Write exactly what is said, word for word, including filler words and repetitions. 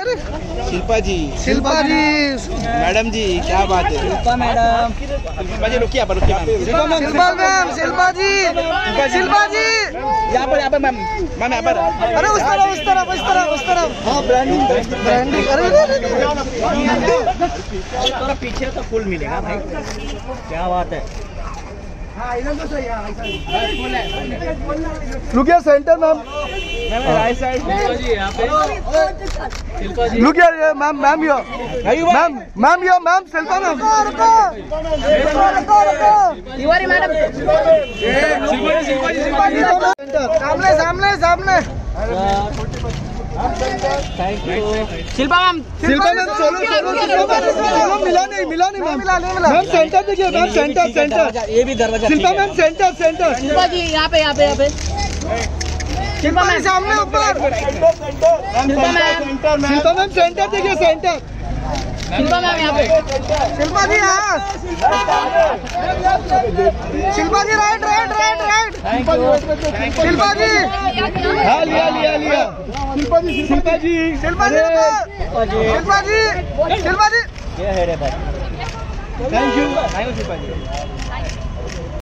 अरे शिल्पा जी, शिल्पा जी, मैडम जी, क्या बात है। शिल्पा मैडम, शिल्पा जी रुकिए, आप रुकिए मैम। शिल्पा मैम, शिल्पा जी, शिल्पा जी, यहाँ पर यहाँ पर मैम, मैम यहाँ पर। अरे उस तरफ उस तरफ उस तरफ उस तरफ। हाँ ब्रांडिंग ब्रांडिंग। अरे थोड़ा पीछे तो फुल मिलेगा भाई, क्या बात है। रुकिए centre ma'am, right side look यार ma'am, ma'am yo ma'am, ma'am yo ma'am, Shilpa ma'am, Tiwari madam, सामने सामने सामने। Shilpa ma'am, Shilpa ma'am solo solo solo मिला नहीं मिला नहीं मैम, मिला नहीं मिला मैम। सेंटर देखिए मैम, सेंटर सेंटर, ये भी दरवाजा। Shilpa ma'am centre centre. Shilpa ji यहाँ पे यहाँ पे यहाँ पे शिल्पा मैम सामने ऊपर। Shilpa ma'am, Shilpa ma'am centre देखिए, सेंटर। शिल्पा मैम यहाँ पे, शिल्पा जी यहाँ, Shilpa ji right right right right. Shilpa ji हाँ लिया लिया लिया। शिल्पा जी शिल्पा जी शिल्पा जी शिल्पा जी शिल्पा जी। ये है रे भाई, thank you. Thank you Shilpa ji.